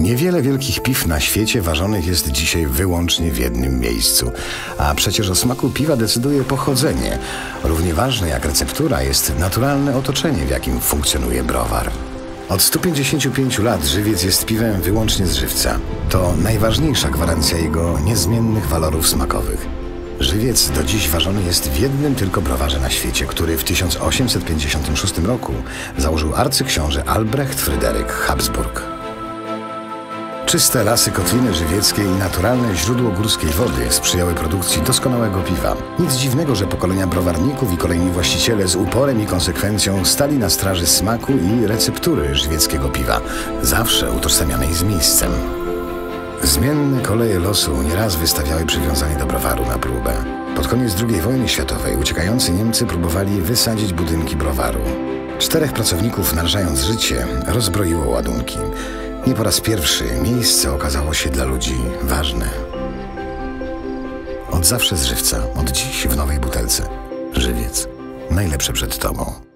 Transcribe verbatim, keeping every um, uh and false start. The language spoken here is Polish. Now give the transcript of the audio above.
Niewiele wielkich piw na świecie ważonych jest dzisiaj wyłącznie w jednym miejscu. A przecież o smaku piwa decyduje pochodzenie. Równie ważne jak receptura jest naturalne otoczenie, w jakim funkcjonuje browar. Od stu pięćdziesięciu pięciu lat żywiec jest piwem wyłącznie z żywca. To najważniejsza gwarancja jego niezmiennych walorów smakowych. Żywiec do dziś ważony jest w jednym tylko browarze na świecie, który w tysiąc osiemset pięćdziesiątym szóstym roku założył arcyksiąże Albrecht Fryderyk Habsburg. Czyste lasy Kotliny Żywieckiej i naturalne źródło górskiej wody sprzyjały produkcji doskonałego piwa. Nic dziwnego, że pokolenia browarników i kolejni właściciele z uporem i konsekwencją stali na straży smaku i receptury żywieckiego piwa, zawsze utożsamianej z miejscem. Zmienne koleje losu nieraz wystawiały przywiązanie do browaru na próbę. Pod koniec drugiej wojny światowej uciekający Niemcy próbowali wysadzić budynki browaru. Czterech pracowników, narażając życie, rozbroiło ładunki. Nie po raz pierwszy miejsce okazało się dla ludzi ważne. Od zawsze z żywca, od dziś w nowej butelce. Żywiec. Najlepsze przed tobą.